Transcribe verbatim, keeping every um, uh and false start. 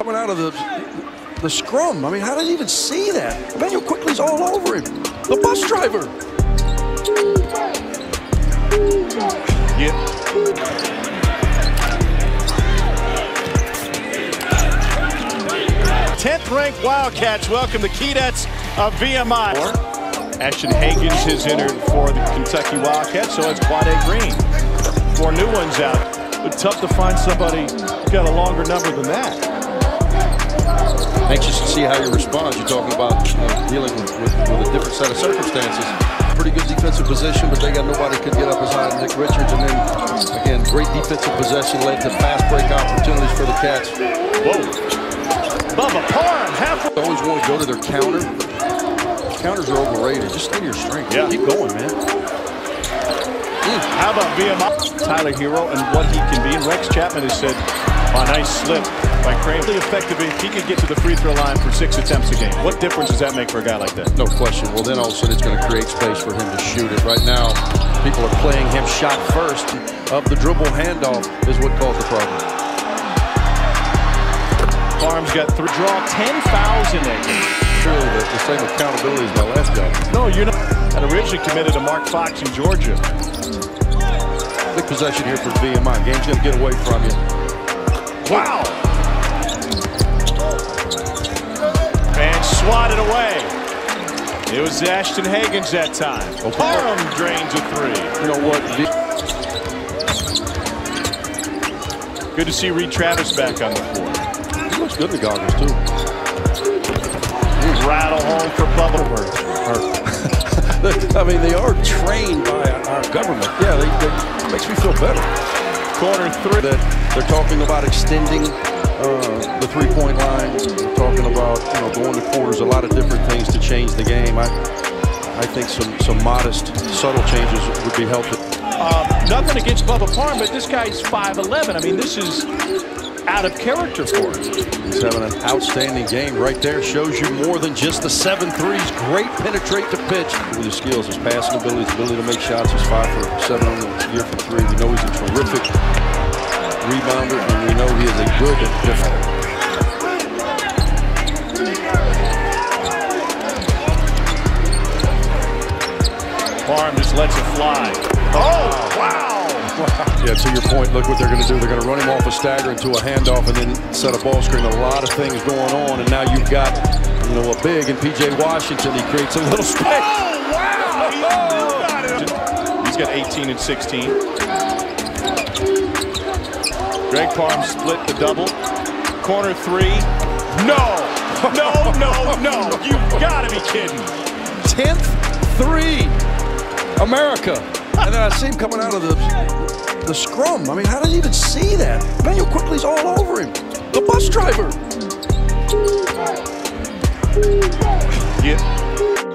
Coming out of the the scrum. I mean, how did he even see that? Emmanuel Quickly's all over him. The bus driver. Yeah. tenth ranked Wildcats welcome the Keydets of V M I. Ashton Hagens has entered for the Kentucky Wildcats, so it's Quade Green. Four new ones out. But tough to find somebody who's got a longer number than that. Anxious to see how you respond. You're talking about you know, dealing with, with, with a different set of circumstances. Pretty good defensive position, but they got nobody could get up as high as Nick Richards. And then, again, great defensive possession led to fast break opportunities for the Cats. Whoa. Bubba Parham, halfway. They always want to go to their counter. Counters are overrated. Just stay to your strength. Yeah. Keep going, man. Mm. How about V M I? Tyler Hero and what he can be. And Rex Chapman has said, oh, nice slip by Kramer. Really effective if he can get to the free throw line for six attempts a game. What difference does that make for a guy like that? No question. Well, then all of a sudden it's going to create space for him to shoot it. Right now, people are playing him shot first. Of the dribble handoff is what caused the problem. Parham's got three. Draw ten fouls in that game. Surely the, the same accountability as my last guy. No, you're not. And originally committed to Mark Fox in Georgia. Big possession here for V M I. Game's going to get away from you. Wow. And swatted away. It was Ashton Hagens that time. Oh, Parham drains a three. You know what? Good to see Reed Travis back on the floor. He looks good in the goggles, too. Rattle home for Bubba. I mean, they are trained by our government. Yeah, they, they makes me feel better. Corner three. That they're talking about extending uh, the three-point line. They're talking about you know going to quarters. A lot of different things to change the game. I I think some some modest, subtle changes would be helpful. Um, nothing against Bubba Parham, but this guy's five eleven. I mean, this is out of character for him. He's having an outstanding game right there. Shows you more than just the seven threes. Great penetrate to pitch. With his skills, his passing ability, his ability to make shots. He's five for seven on the year from three. We know he's a terrific rebounder, and we know he is a good defender. Parham just lets it fly. Oh, wow. Yeah, to your point, look what they're going to do. They're going to run him off a stagger into a handoff and then set a ball screen. A lot of things going on, and now you've got, you know, a big and P J Washington. He creates a little space. Oh, wow! He got it. He's got eighteen and sixteen. Greg Parham split the double. Corner three. No! No, no, no! You've got to be kidding. tenth three. America. And then I see him coming out of the the scrum. I mean, how did he even see that? Emmanuel Quickly's all over him. The bus driver. Yeah.